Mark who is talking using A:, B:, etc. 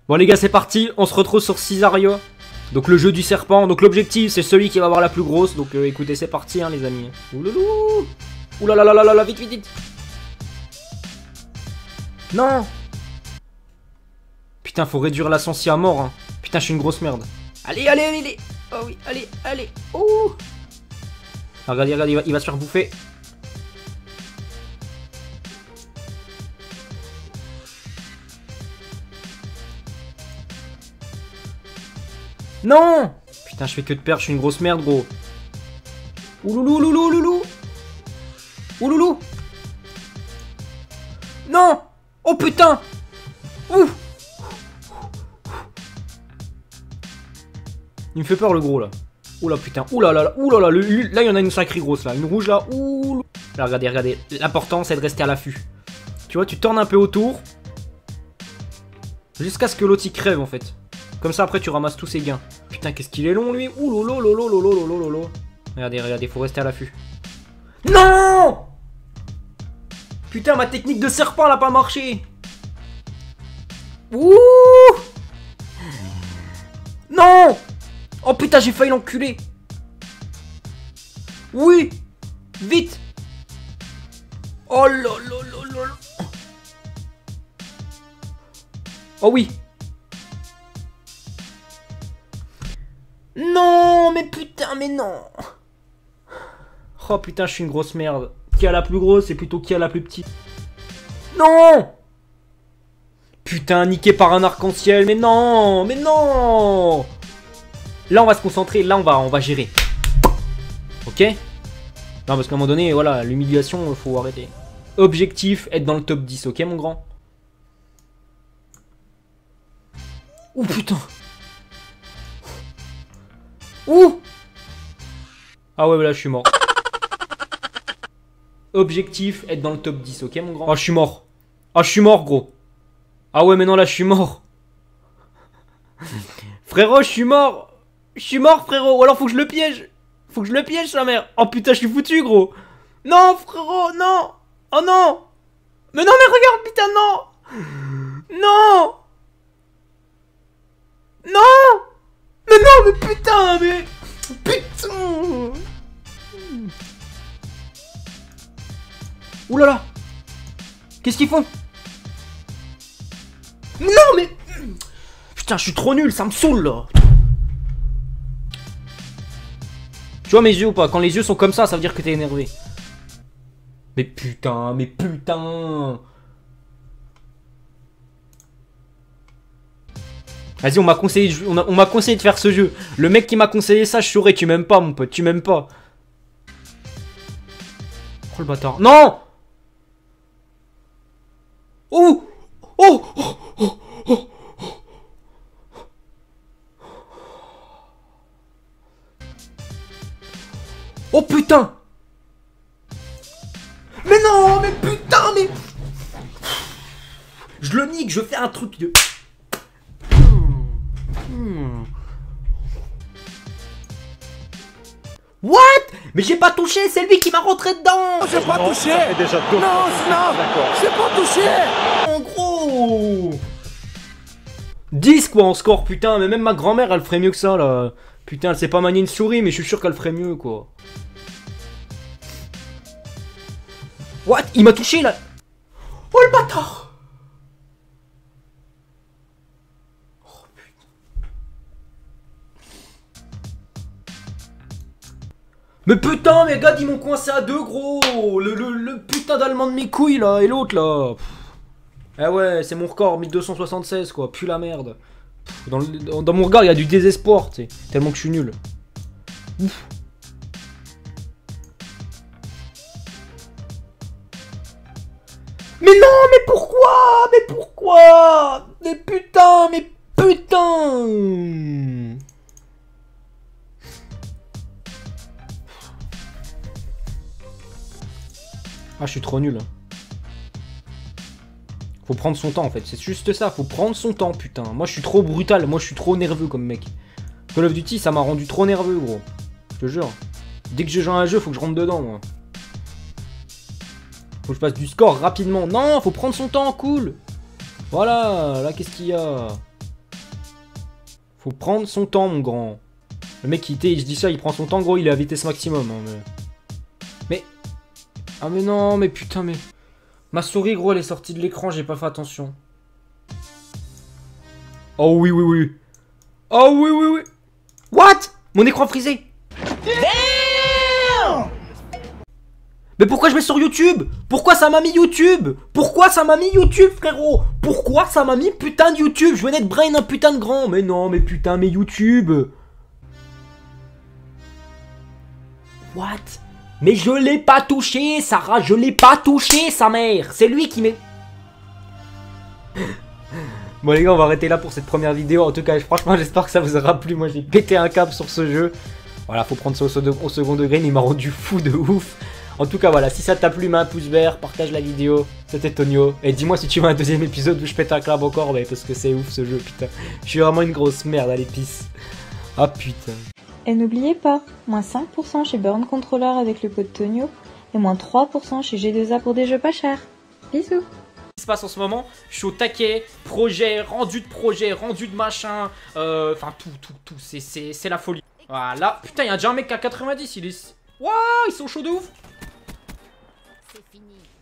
A: Bon les gars, c'est parti, on se retrouve sur Cisaria. Donc le jeu du serpent, donc l'objectif c'est celui qui va avoir la plus grosse. Donc écoutez, c'est parti hein les amis. Ouloulou. Oulalalala, vite, vite, vite. Non. Putain, faut réduire l'ascension à mort hein. Putain, je suis une grosse merde. Allez, allez, allez, allez. Oh oui, allez, allez. Ouh. Ah, regardez, regardez, il va se faire bouffer. Non. Putain, je fais que de perdre, je suis une grosse merde, gros. Ouloulou, loulou, loulou. Ouloulou. Non. Oh putain. Ouh. Il me fait peur le gros là. Oula putain, oulala, oulala, là il y en a une sacrée grosse là, une rouge là, ouh. Là regardez, regardez, l'important c'est de rester à l'affût. Tu vois, tu tournes un peu autour. Jusqu'à ce que l'autre il crève en fait. Comme ça après tu ramasses tous ses gains. Putain, qu'est-ce qu'il est long lui. Ouloulololololololololo. Regardez, regardez, faut rester à l'affût. Non. Putain, ma technique de serpent elle a pas marché. Ouh. Non. Oh putain, j'ai failli l'enculer. Oui. Vite. Oh là là là là. Oh oui. Non, mais putain, mais non. Oh putain, je suis une grosse merde. Qui a la plus grosse et plutôt qui a la plus petite. Non. Putain, niqué par un arc-en-ciel. Mais non, mais non. Là, on va se concentrer. Là, on va gérer. Ok? Non, parce qu'à un moment donné, voilà, l'humiliation, faut arrêter. Objectif, être dans le top 10, ok, mon grand? Ouh, putain. Ouh. Ah ouais, là, je suis mort. Objectif, être dans le top 10, ok, mon grand? Ah, je suis mort. Ah, je suis mort, gros. Ah ouais, mais non, là, je suis mort. Frérot, je suis mort. Je suis mort, frérot. Ou alors, faut que je le piège. Faut que je le piège, sa mère. Oh, putain, je suis foutu, gros. Non, frérot, non. Oh, non. Mais non, mais regarde, putain, non. Non. Non. Mais non, mais putain, mais... Putain. Ouh là là. Qu'est-ce qu'ils font? Non, mais... Putain, je suis trop nul, ça me saoule, là. Tu vois mes yeux ou pas? Quand les yeux sont comme ça veut dire que t'es énervé. Mais putain, mais putain. Vas-y, on m'a conseillé de faire ce jeu. Le mec qui m'a conseillé ça, je saurais, tu m'aimes pas, mon pote, tu m'aimes pas. Oh le bâtard. Non. Oh. Oh. Oh. Oh. Oh. Oh putain. Mais non, mais putain, mais... Je le nique, je fais un truc de... What? Mais j'ai pas touché, c'est lui qui m'a rentré dedans.
B: J'ai pas touché.
C: Déjà deux.
B: Non, d'accord. J'ai pas touché.
A: En gros 10 quoi en score, putain, mais même ma grand-mère elle ferait mieux que ça là. Putain, elle sait pas manier une souris, mais je suis sûr qu'elle ferait mieux quoi. What? Il m'a touché là. Oh le bâtard. Oh putain. Mais putain, mes gars, ils m'ont coincé à deux gros. Le putain d'allemand de mes couilles là, et l'autre là. Eh ouais, c'est mon record, 1276 quoi, pue la merde. Dans mon regard, il y a du désespoir, tu sais, tellement que je suis nul. Ouf. Mais non, mais pourquoi? Mais pourquoi? Mais putain, mais putain. Ah, je suis trop nul. Faut prendre son temps en fait, c'est juste ça, faut prendre son temps putain. Moi je suis trop brutal, moi je suis trop nerveux comme mec. Call of Duty ça m'a rendu trop nerveux gros. Je te jure. Dès que je joue à un jeu, faut que je rentre dedans moi. Faut que je passe du score rapidement. Non, faut prendre son temps, cool. Voilà, là qu'est-ce qu'il y a? Faut prendre son temps, mon grand. Le mec, je dis ça, il prend son temps, gros, il est à vitesse maximum. Hein, mais... Ah mais non, mais putain, mais... Ma souris, gros, elle est sortie de l'écran, j'ai pas fait attention. Oh oui, oui, oui. Oh oui, oui, oui. What? Mon écran frisé. Damn! Mais pourquoi je mets sur YouTube? Pourquoi ça m'a mis YouTube? Pourquoi ça m'a mis YouTube, frérot? Pourquoi ça m'a mis putain de YouTube? Je venais de brain un putain de grand. Mais non, mais putain, mais YouTube. What? Mais je l'ai pas touché, Sarah, je l'ai pas touché, sa mère. C'est lui qui met... Bon les gars, on va arrêter là pour cette première vidéo. En tout cas, franchement, j'espère que ça vous aura plu. Moi, j'ai pété un câble sur ce jeu. Voilà, faut prendre ça au second degré, mais il m'a rendu fou de ouf. En tout cas, voilà, si ça t'a plu, mets un pouce vert, partage la vidéo. C'était Tonio. Et dis-moi si tu veux un deuxième épisode où je pète un câble encore, bah, parce que c'est ouf ce jeu, putain. Je suis vraiment une grosse merde à l'épice. Ah putain.
C: Et n'oubliez pas, moins 5% chez Burn Controller avec le code Tonio et moins 3% chez G2A pour des jeux pas chers. Bisous.
A: Ce qui se passe en ce moment, je suis au taquet, projet, rendu de machin, enfin tout, c'est la folie. Voilà, putain, il y a déjà un mec qui a 90, il est... Waouh, ils sont chauds de ouf. C'est fini.